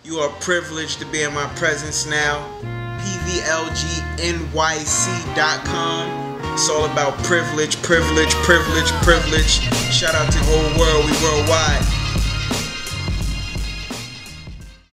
You are privileged to be in my presence now. PVLGNYC.com. It's all about privilege, privilege, privilege, privilege. Shout out to the whole world, we worldwide.